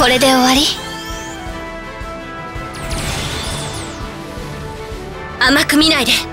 これで終わり？甘く見ないで。